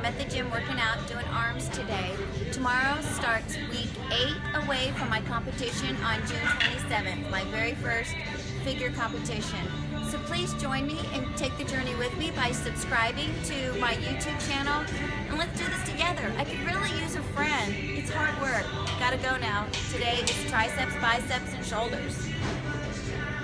I'm at the gym working out, doing arms today. Tomorrow starts week 8 away from my competition on June 27th, my very first figure competition. So please join me and take the journey with me by subscribing to my YouTube channel, and let's do this together. I could really use a friend. It's hard work. Gotta go now. Today is triceps, biceps, and shoulders.